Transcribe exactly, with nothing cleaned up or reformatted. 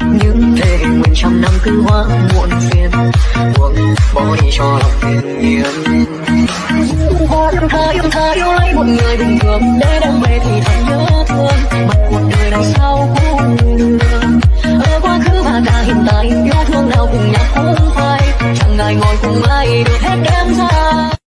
những thề nguyện trăm năm cứ hóa muộn phiền, buông bỏ đi cho lòng bình yên. Hoa yêu tha yêu tha yêu lấy một người bình thường để đam mê